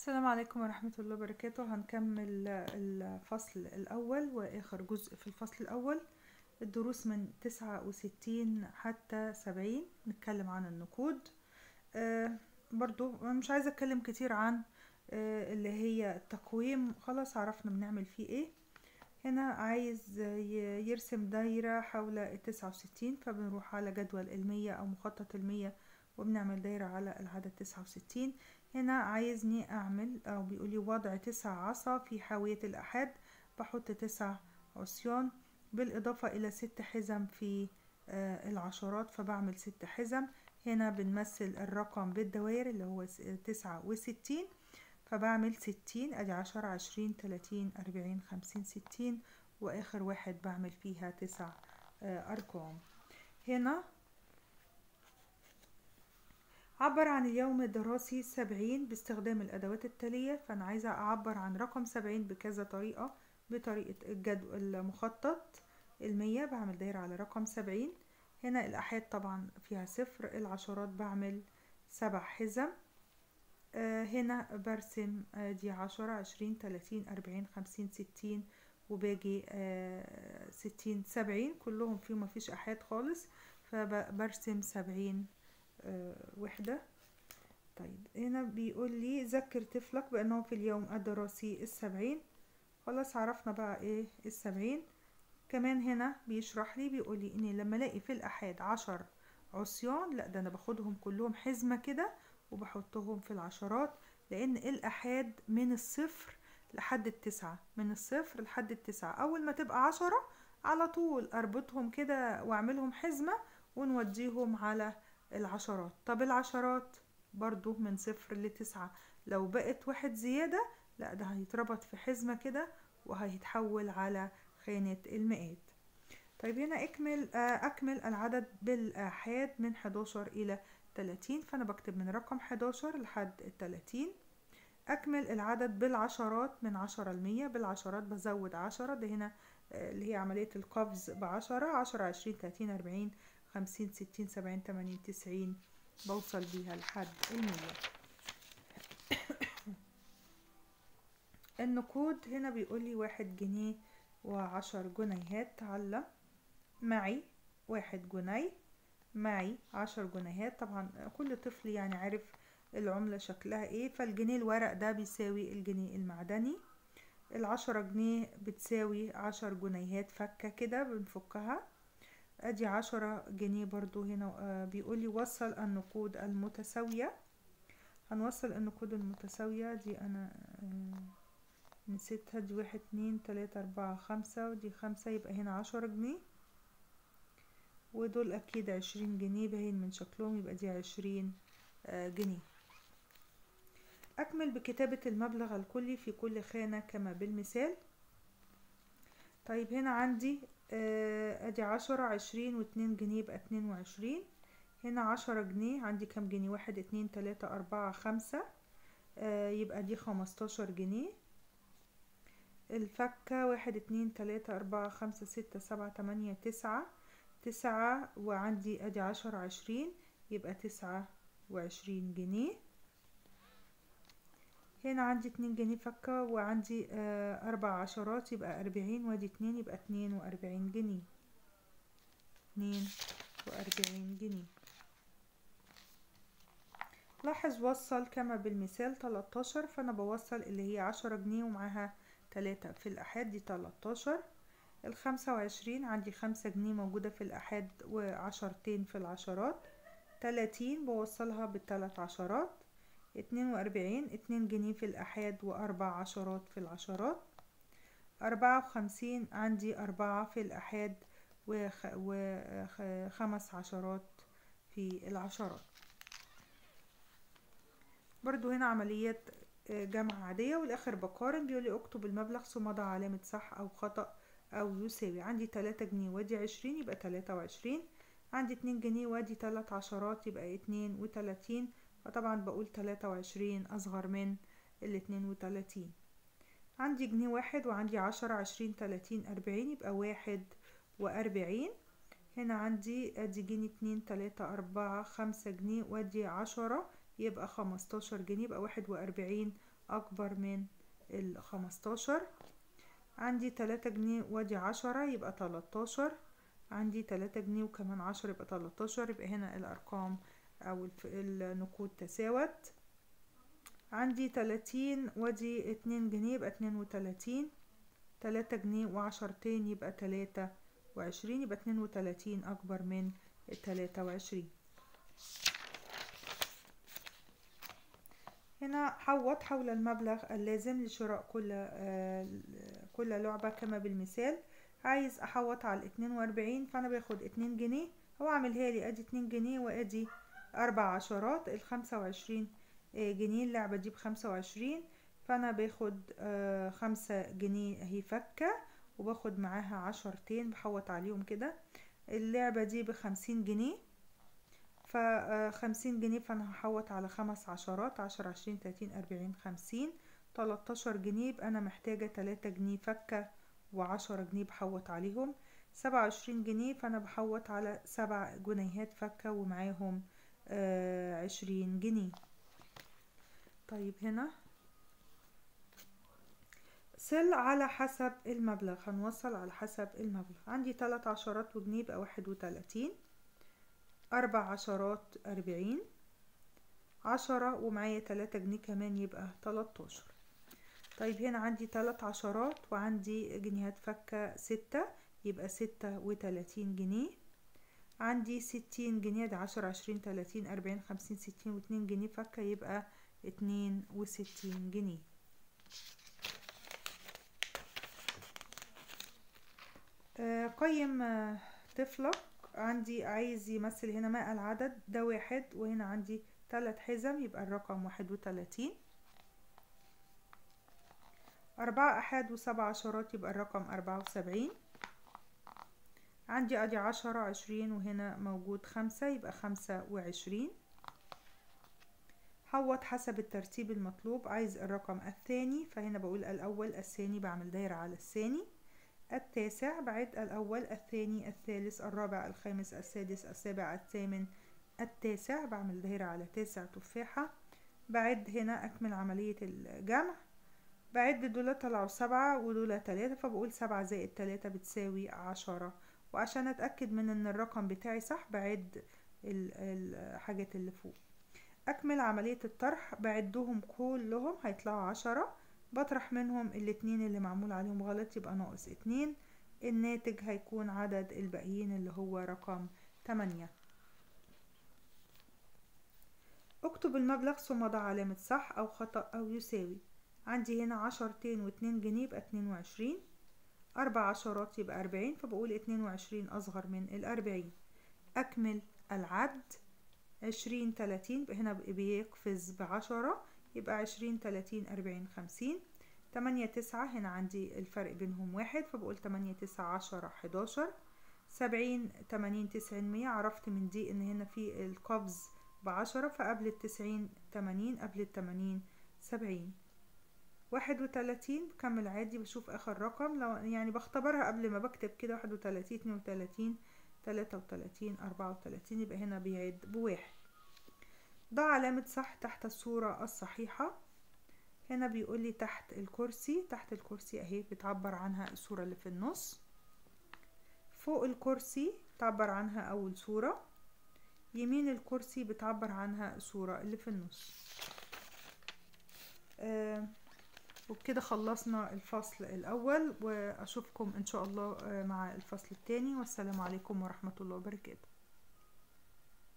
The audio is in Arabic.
السلام عليكم ورحمة الله وبركاته. هنكمل الفصل الأول وآخر جزء في الفصل الأول، الدروس من 69 حتى 70. نتكلم عن النقود. برضو مش عايزة أتكلم كتير عن اللي هي التقويم، خلاص عرفنا بنعمل فيه ايه. هنا عايز يرسم دايرة حول 69، فبنروح على جدول 100 أو مخطط 100 وبنعمل دايرة على العدد 69. هنا عايزني أعمل أو بيقولي وضع 9 عصا في حاوية الأحاد، بحط 9 عصيان بالإضافة إلى 6 حزم في العشرات، فبعمل 6 حزم. هنا بنمثل الرقم بالدوائر اللي هو 69، فبعمل 60، ادي 10 20 30 40 50 60، واخر واحد بعمل فيها 9 ارقام. هنا عبر عن اليوم الدراسي 70 باستخدام الادوات التالية، فانا عايزة اعبر عن رقم 70 بكذا طريقة. بطريقة الجدول المخطط 100 بعمل دايرة على رقم 70. هنا الأحاد طبعا فيها 0، العشرات بعمل 7 حزم. هنا برسم دي 10 20 30 40 50 60، وباجي 60 70 كلهم فيهم مفيش أحاد خالص، فبرسم 70 وحدة. طيب هنا بيقول لي ذكر طفلك بأنه في اليوم الدراسي 70. خلاص عرفنا بقى ايه 70. كمان هنا بيشرح لي بيقول لي اني لما الاقي في الأحاد 10 عصيان، لا ده انا باخدهم كلهم حزمة كده وبحطهم في العشرات، لان الأحاد من الصفر لحد التسعة، من الصفر لحد التسعة. اول ما تبقى 10 على طول اربطهم كده واعملهم حزمة ونوديهم على العشرات. طب العشرات برضو من صفر لتسعة، لو بقت واحد زيادة لا ده هيتربط في حزمة كده وهيتحول على خانة المئات. طيب هنا أكمل العدد بالآحاد من 11 إلى 30، فأنا بكتب من رقم 11 لحد 30. أكمل العدد بالعشرات من 10 ل100، بالعشرات بزود 10، ده هنا اللي هي عملية القفز ب10، 10 20 30 40 50 60 70 80 90، بوصل بيها لحد 100. النقود هنا بيقولي 1 جنيه و10 جنيهات. تعلم معي 1 جنيه، معي 10 جنيهات. طبعا كل طفل يعني عارف العملة شكلها ايه، فالجنيه الورق ده بيساوي الجنيه المعدني. 10 جنيه بتساوي 10 جنيهات فكة كده بنفكها، ادي 10 جنيه برضو. هنا بيقولي وصل النقود المتساوية. هنوصل النقود المتساوية دي انا نسيتها، دي 1 2 3 4 5، ودي 5، يبقى هنا 10 جنيه، ودول اكيد 20 جنيه باين من شكلهم، يبقى دي 20 جنيه. اكمل بكتابة المبلغ الكلي في كل خانة كما بالمثال. طيب هنا عندي ادي 10 20 و2 جنيه يبقى 22. هنا 10 جنيه عندي كام جنيه، 1 2 3 4 5، يبقى دي 15 جنيه. الفكة 1 2 3 4 5 6 7 8 9، وعندي ادي 10 20 يبقى 29 جنيه. هنا عندي 2 جنيه فكة، وعندي 4 عشرات يبقى 40، وادي 2 يبقى 42 جنيه، 42 جنيه. لاحظ وصل كما بالمثال 13، فانا بوصل اللي هي 10 جنيه ومعاها 3 في الأحاد، دي 13. 25 عندي 5 جنيه موجودة في الأحاد و10 في العشرات. 30 بوصلها بالثلاث عشرات. 42 2 جنيه في الأحاد و4 عشرات في العشرات. 54 عندي 4 في الأحاد و5 عشرات في العشرات. برضو هنا عملية جمع عادية، والآخر بقارن. بيقولي اكتب المبلغ ثم ضع علامة صح أو خطأ أو يساوي. عندي 3 جنيه وادي 20 يبقى 23. عندي 2 جنيه وادي 3 عشرات يبقى 32، فطبعا بقول 23 أصغر من 32. عندي جنيه واحد وعندي 10 20 30 40 يبقى 41. هنا عندي ادي جنيه 2 3 4 5 جنيه وادي 10 يبقى 15 جنيه، يبقى 41 اكبر من ال15. عندي 3 جنيه وادي 10 يبقى 13. عندي 3 جنيه وكمان 10 يبقى 13. يبقى هنا الارقام او النقود تساوت. عندي 30 وادي 2 جنيه يبقى 32. 3 جنيه وعشرتين يبقى 23. يبقى 32 اكبر من 23. هنا حوط حول المبلغ اللازم لشراء كل لعبة كما بالمثال. عايز احوط على 42، فانا باخد 2 جنيه، هو عاملها لي ادي 2 جنيه وادي 4 عشرات. ال25 جنيه اللعبة دي ب25، فانا باخد 5 جنيه اهي فكة، وباخد معاها 10 بحوط عليهم كده. اللعبة دي ب50 جنيه، ف50 جنيه، فانا هحوط على 5 عشرات، 10 20 30 40 50 13 جنيه. يبقى انا محتاجة 3 جنيه فكة و10 جنيه بحوط عليهم. 27 جنيه، فانا بحوط على 7 جنيهات فكة ومعاهم 20 جنيه. طيب هنا صل على حسب المبلغ، هنوصل على حسب المبلغ. عندي 3 عشرات وجنيه يبقى 31. 4 عشرات 40. 10 ومعايا 3 جنيه كمان يبقى 13. طيب هنا عندي 3 عشرات وعندي جنيهات فكة 6 يبقى 36 جنيه. عندي 60 جنيه، ده 10 20 30 40 50 60 و2 جنيه فكة يبقى 62 جنيه. قيم طفلك. عندي عايز يمثل هنا ما العدد، ده 1 وهنا عندي 3 حزم يبقى الرقم 31. 4 أحاد و7 عشرات يبقى الرقم 74. عندي ادي 10 20 وهنا موجود 5 يبقى 25. حوط حسب الترتيب المطلوب. عايز الرقم الثاني، فهنا بقول الأول الثاني، بعمل دايرة على الثاني. التاسع، بعد الأول الثاني الثالث الرابع الخامس السادس السابع الثامن التاسع، بعمل دايرة على تاسع تفاحة. بعد هنا أكمل عملية الجمع. بعد دول طلعوا 7 ودول 3، فبقول 7 زائد 3 بتساوي 10. وعشان أتأكد من ان الرقم بتاعي صح بعد الحاجات اللي فوق. أكمل عملية الطرح، بعدهم كلهم هيطلعوا 10. بطرح منهم الاتنين اللي معمول عليهم غلط يبقى ناقص 2. الناتج هيكون عدد الباقيين اللي هو رقم 8. اكتب المبلغ ثم ضع علامة صح أو خطأ أو يساوي. عندي هنا 10 و2 جنيه يبقى 22. 4 عشرات يبقى 40، فبقول 22 أصغر من 40. أكمل العد. 20 30 هنا بيقفز ب10 يبقى 20 30 40 50. 8 9 هنا عندي الفرق بينهم 1، فبقول 8 9 10 11. 70 80 90 100، عرفت من دي ان هنا في القفز ب10، فقبل 90 80 قبل 80 70. 31 بكمل عادي، بشوف اخر رقم، لو يعني بختبرها قبل ما بكتب كده. 31 32 33 34، يبقى هنا بيعد ب1. ضع علامة صح تحت الصورة الصحيحة. هنا بيقول لي تحت الكرسي. تحت الكرسي اهي بتعبر عنها الصورة اللي في النص. فوق الكرسي تعبر عنها اول صورة. يمين الكرسي بتعبر عنها الصورة اللي في النص. وبكده خلصنا الفصل الأول، وأشوفكم إن شاء الله مع الفصل الثاني، والسلام عليكم ورحمة الله وبركاته.